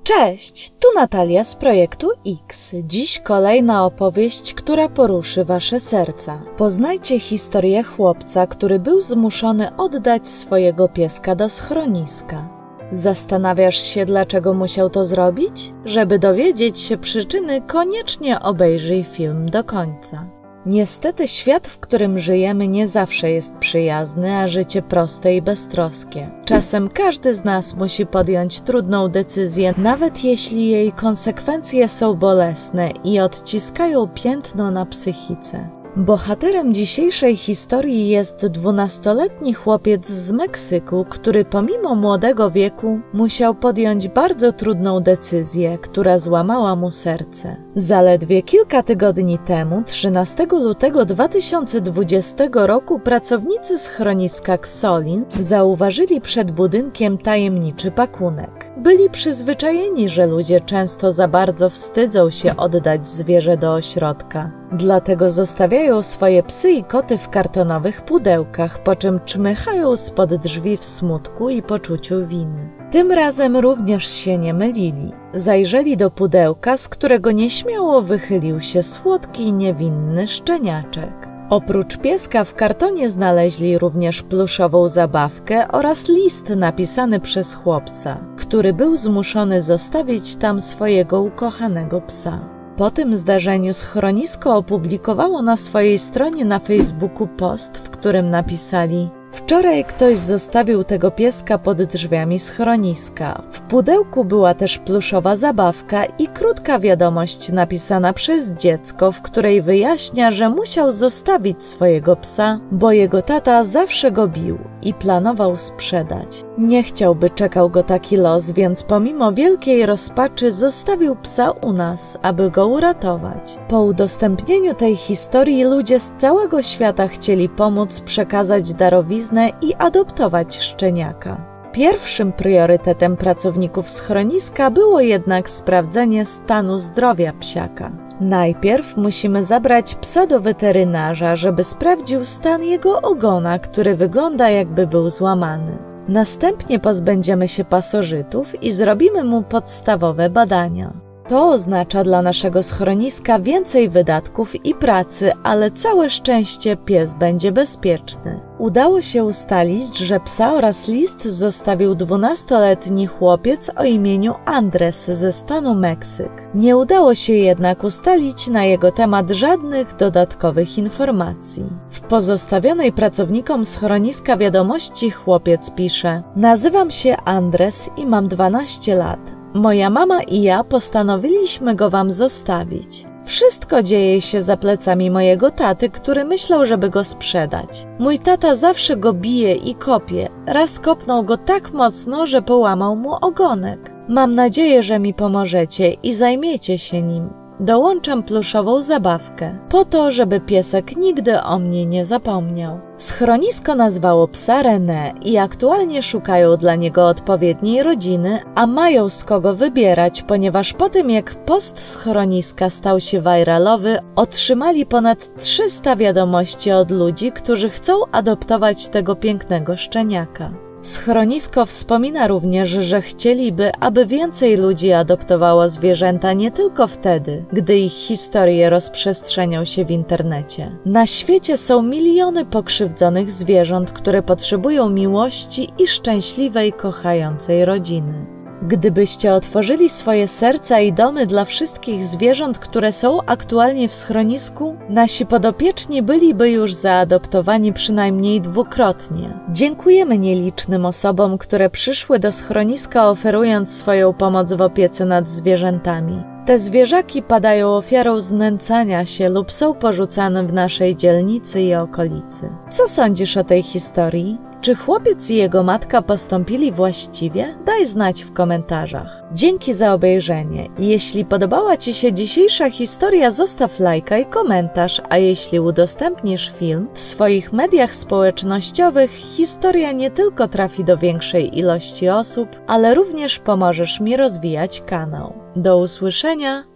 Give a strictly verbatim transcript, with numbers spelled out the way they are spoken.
Cześć, tu Natalia z Projektu X. Dziś kolejna opowieść, która poruszy wasze serca. Poznajcie historię chłopca, który był zmuszony oddać swojego pieska do schroniska. Zastanawiasz się, dlaczego musiał to zrobić? Żeby dowiedzieć się przyczyny, koniecznie obejrzyj film do końca. Niestety świat, w którym żyjemy, nie zawsze jest przyjazny, a życie proste i beztroskie. Czasem każdy z nas musi podjąć trudną decyzję, nawet jeśli jej konsekwencje są bolesne i odciskają piętno na psychice. Bohaterem dzisiejszej historii jest dwunastoletni chłopiec z Meksyku, który pomimo młodego wieku musiał podjąć bardzo trudną decyzję, która złamała mu serce. Zaledwie kilka tygodni temu, trzynastego lutego dwa tysiące dwudziestego roku, pracownicy schroniska Xolin zauważyli przed budynkiem tajemniczy pakunek. Byli przyzwyczajeni, że ludzie często za bardzo wstydzą się oddać zwierzę do ośrodka. Dlatego zostawiają swoje psy i koty w kartonowych pudełkach, po czym czmychają spod drzwi w smutku i poczuciu winy. Tym razem również się nie mylili. Zajrzeli do pudełka, z którego nieśmiało wychylił się słodki, niewinny szczeniaczek. Oprócz pieska w kartonie znaleźli również pluszową zabawkę oraz list napisany przez chłopca, który był zmuszony zostawić tam swojego ukochanego psa. Po tym zdarzeniu schronisko opublikowało na swojej stronie na Facebooku post, w którym napisali: wczoraj ktoś zostawił tego pieska pod drzwiami schroniska. W pudełku była też pluszowa zabawka i krótka wiadomość napisana przez dziecko, w której wyjaśnia, że musiał zostawić swojego psa, bo jego tata zawsze go bił i planował sprzedać. Nie chciał, by czekał go taki los, więc pomimo wielkiej rozpaczy zostawił psa u nas, aby go uratować. Po udostępnieniu tej historii ludzie z całego świata chcieli pomóc przekazać darowiznę i adoptować szczeniaka. Pierwszym priorytetem pracowników schroniska było jednak sprawdzenie stanu zdrowia psiaka. Najpierw musimy zabrać psa do weterynarza, żeby sprawdził stan jego ogona, który wygląda, jakby był złamany. Następnie pozbędziemy się pasożytów i zrobimy mu podstawowe badania. To oznacza dla naszego schroniska więcej wydatków i pracy, ale całe szczęście pies będzie bezpieczny. Udało się ustalić, że psa oraz list zostawił dwunastoletni chłopiec o imieniu Andres ze stanu Meksyk. Nie udało się jednak ustalić na jego temat żadnych dodatkowych informacji. W pozostawionej pracownikom schroniska wiadomości chłopiec pisze: nazywam się Andres i mam dwanaście lat. Moja mama i ja postanowiliśmy go wam zostawić. Wszystko dzieje się za plecami mojego taty, który myślał, żeby go sprzedać. Mój tata zawsze go bije i kopie. Raz kopnął go tak mocno, że połamał mu ogonek. Mam nadzieję, że mi pomożecie i zajmiecie się nim. Dołączam pluszową zabawkę, po to, żeby piesek nigdy o mnie nie zapomniał. Schronisko nazwało psa René i aktualnie szukają dla niego odpowiedniej rodziny, a mają z kogo wybierać, ponieważ po tym jak post schroniska stał się viralowy, otrzymali ponad trzysta wiadomości od ludzi, którzy chcą adoptować tego pięknego szczeniaka. Schronisko wspomina również, że chcieliby, aby więcej ludzi adoptowało zwierzęta nie tylko wtedy, gdy ich historie rozprzestrzenią się w internecie. Na świecie są miliony pokrzywdzonych zwierząt, które potrzebują miłości i szczęśliwej, kochającej rodziny. Gdybyście otworzyli swoje serca i domy dla wszystkich zwierząt, które są aktualnie w schronisku, nasi podopieczni byliby już zaadoptowani przynajmniej dwukrotnie. Dziękujemy nielicznym osobom, które przyszły do schroniska, oferując swoją pomoc w opiece nad zwierzętami. Te zwierzaki padają ofiarą znęcania się lub są porzucane w naszej dzielnicy i okolicy. Co sądzisz o tej historii? Czy chłopiec i jego matka postąpili właściwie? Daj znać w komentarzach. Dzięki za obejrzenie. Jeśli podobała Ci się dzisiejsza historia, zostaw lajka i komentarz, a jeśli udostępnisz film w swoich mediach społecznościowych, historia nie tylko trafi do większej ilości osób, ale również pomożesz mi rozwijać kanał. Do usłyszenia!